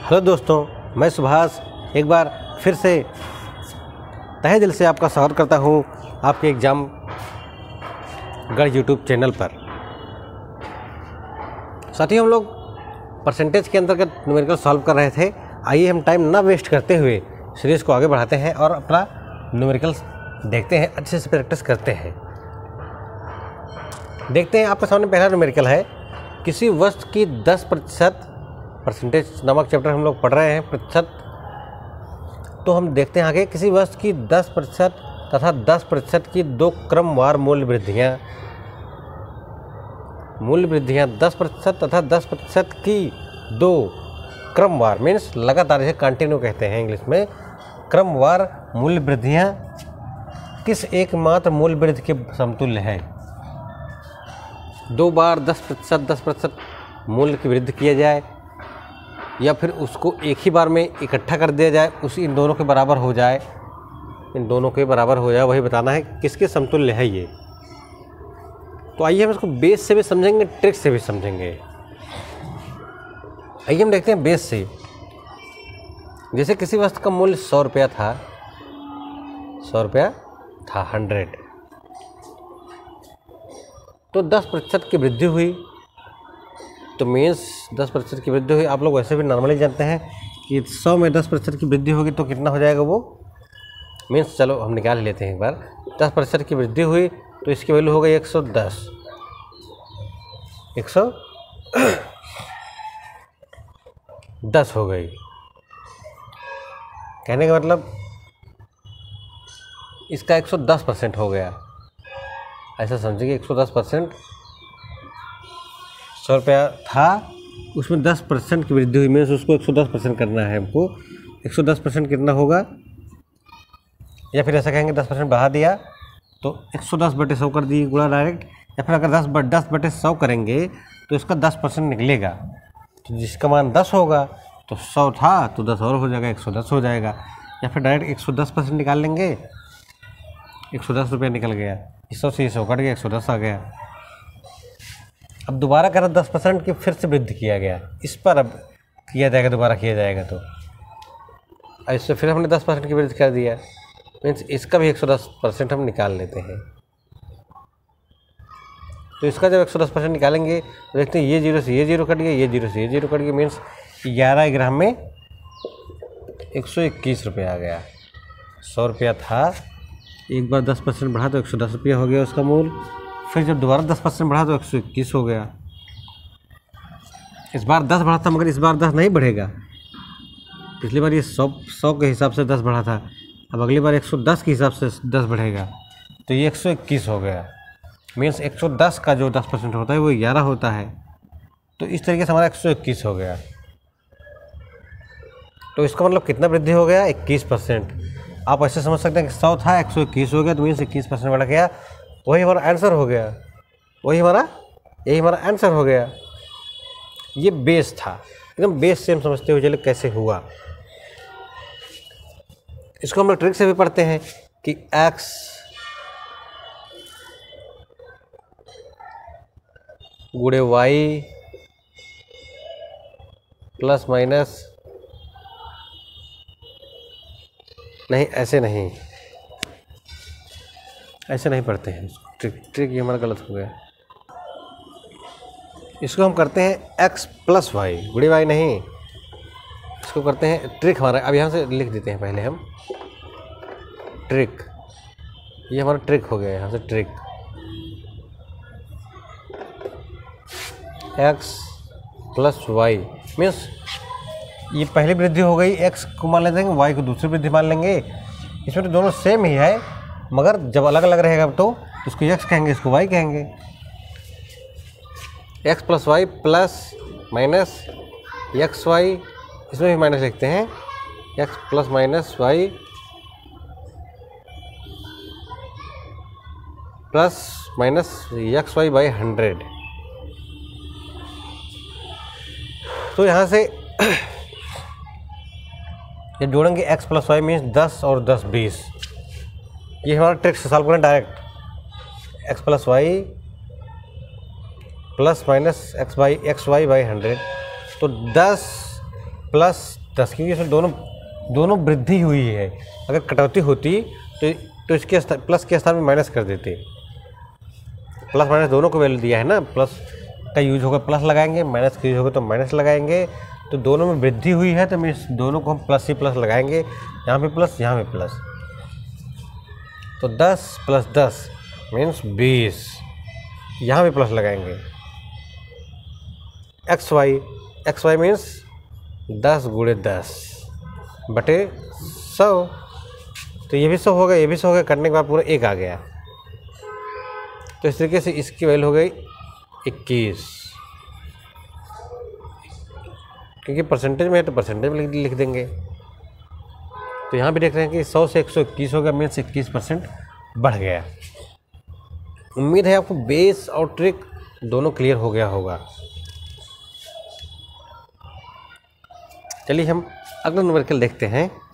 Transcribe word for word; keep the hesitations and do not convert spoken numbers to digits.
Hello दोस्तों, मैं सुभाष एक बार फिर से तहे दिल से आपका स्वागत करता हूँ आपके एग्ज़ाम गढ़ यूट्यूब चैनल पर। साथियों, हम लोग परसेंटेज के अंतर्गत न्यूमेरिकल सॉल्व कर रहे थे। आइए हम टाइम ना वेस्ट करते हुए सीरीज़ को आगे बढ़ाते हैं और अपना न्यूमेरिकल देखते हैं, अच्छे से प्रैक्टिस करते हैं। देखते हैं, आपके सामने पहला न्यूमेरिकल है। किसी वस्तु की दस प्रतिशत परसेंटेज नामक चैप्टर हम लोग पढ़ रहे हैं, प्रतिशत। तो हम देखते हैं आगे, किसी वस्तु की दस प्रतिशत तथा दस प्रतिशत की दो क्रमवार मूल्य वृद्धियाँ मूल्य वृद्धियाँ दस प्रतिशत तथा दस प्रतिशत की दो क्रमवार मीन्स लगातार, इसे कंटिन्यू कहते हैं इंग्लिश में। क्रमवार मूल्य वृद्धियाँ किस एकमात्र मूल्य वृद्धि के समतुल्य है? दो बार दस प्रतिशत दस प्रतिशत मूल्य की वृद्धि किया जाए या फिर उसको एक ही बार में इकट्ठा कर दिया जाए, उसी इन दोनों के बराबर हो जाए, इन दोनों के बराबर हो जाए, वही बताना है किसके समतुल्य है ये। तो आइए हम इसको बेस से भी समझेंगे, ट्रिक से भी समझेंगे। आइए हम देखते हैं बेस से। जैसे किसी वस्तु का मूल्य सौ रुपया था सौ रुपया था हंड्रेड, तो दस प्रतिशत की वृद्धि हुई, तो मीन्स दस प्रतिशत की वृद्धि हुई। आप लोग वैसे भी नॉर्मली जानते हैं कि सौ में दस प्रतिशत की वृद्धि होगी तो कितना हो जाएगा वो, मीन्स चलो हम निकाल लेते हैं एक बार। दस प्रतिशत की वृद्धि हुई तो इसकी वैल्यू हो गई एक सौ दस एक सौ दस हो गई। कहने का मतलब इसका एक सौ दस परसेंट हो गया, ऐसा समझिए। एक सौ दस परसेंट सौ रुपया था, उसमें दस परसेंट की वृद्धि हुई, मीन्स उसको एक सौ दस परसेंट करना है हमको। एक सौ दस परसेंट कितना होगा, या फिर ऐसा कहेंगे दस परसेंट बढ़ा दिया तो एक सौ दस बटे सौ कर दिए गुणा डायरेक्ट, या फिर अगर दस बट दस बटे सौ करेंगे तो इसका दस परसेंट निकलेगा। तो जिसका मान दस होगा तो सौ था तो दस और हो जाएगा, एक सौ दस हो जाएगा। या फिर डायरेक्ट एक सौ दस परसेंट निकाल लेंगे, एक सौ दस रुपये निकल गया, इस सौ से ये सौ कट गया, एक सौ दस आ गया। अब दोबारा करें दस परसेंट की फिर से वृद्धि किया गया, इस पर अब किया जाएगा, दोबारा किया जाएगा तो इससे फिर हमने दस परसेंट की वृद्धि कर दिया, मीन्स इसका भी एक सौ दस परसेंट हम निकाल लेते हैं। तो इसका जब एक सौ दस परसेंट निकालेंगे तो देखते हैं ये जीरो से ये जीरो कट गया, ये जीरो से ये जीरो कट गया, मीन्स ग्यारह ग्राम में एक सौ इक्कीस रुपये आ गया। सौ रुपया था, एक बार दस परसेंट बढ़ा तो एक सौ दस रुपया हो गया उसका मूल, फिर जब दोबारा दस परसेंट बढ़ा तो एक सौ इक्कीस हो गया। इस बार दस बढ़ा था मगर इस बार दस नहीं बढ़ेगा, पिछली बार ये सौ सौ के हिसाब से दस बढ़ा था, अब अगली बार एक सौ दस के हिसाब से दस बढ़ेगा, तो ये एक सौ इक्कीस हो गया। मीन्स एक सौ दस का जो दस परसेंट होता है वो ग्यारह होता है, तो इस तरीके से हमारा एक सौ इक्कीस हो गया। तो इसका मतलब कितना वृद्धि हो गया, इक्कीस परसेंट। आप ऐसे समझ सकते हैं कि सौ था एक सौ इक्कीस हो गया, तो मीन्स इक्कीस परसेंट बढ़ गया, वही हमारा आंसर हो गया, वही हमारा यही हमारा आंसर हो गया। ये बेस था, एकदम बेस से हम समझते हुए चले कैसे हुआ। इसको हम लोग ट्रिक से भी पढ़ते हैं कि x गुणे y प्लस माइनस, नहीं ऐसे नहीं ऐसे नहीं पढ़ते हैं इसको, ट्रिक ट्रिक ये हमारा गलत हो गया। इसको हम करते हैं x प्लस वाई, गुणे वाई नहीं, इसको करते हैं ट्रिक हमारा। अब यहाँ से लिख देते हैं पहले हम ट्रिक, ये हमारा ट्रिक हो गया, यहाँ से trick x plus y means ये पहली वृद्धि हो गई, x को मान लेते हैं, y को दूसरी वृद्धि मान लेंगे। इसमें तो दोनों सेम ही है, मगर जब अलग अलग रहेगा तो इसको x कहेंगे, इसको y कहेंगे। x plus y plus minus x y, इसमें भी माइनस लिखते हैं, x plus minus y plus minus x y by hundred. तो यहाँ से ये जोड़ेंगे x प्लस वाई मीन्स दस और दस बीस। ये हमारा ट्रिक से सॉल्व करें direct, x plus y plus minus x by x y by hundred, तो दस प्लस दस, क्योंकि इसमें दोनों दोनों वृद्धि हुई है। अगर कटौती होती तो तो इसके स्थान प्लस के स्थान में माइनस कर देते। प्लस माइनस दोनों को वैल्यू दिया है ना, प्लस का यूज होगा प्लस लगाएंगे, माइनस का यूज होगा तो माइनस लगाएंगे। तो दोनों में वृद्धि हुई है तो मीन्स दोनों को हम प्लस ही प्लस लगाएंगे, यहाँ पे प्लस यहाँ पे प्लस। तो दस प्लस दस मीन्स बीस, यहाँ पे प्लस लगाएंगे। X y, x y means दस गुणे दस बटे सौ। तो ये भी सौ हो गया, ये भी सौ हो गया, करने के बाद पूरा एक आ गया। तो इस तरीके से इसकी वैल्यू हो गई इक्कीस, क्योंकि परसेंटेज में है तो परसेंटेज में लिख देंगे। तो यहाँ भी देख रहे हैं कि सौ से एक सौ इक्कीस हो गया, मीन्स इक्कीस परसेंट बढ़ गया। उम्मीद है आपको बेस और ट्रिक दोनों क्लियर हो गया होगा। चलिए हम अगला न्यूमेरिकल देखते हैं।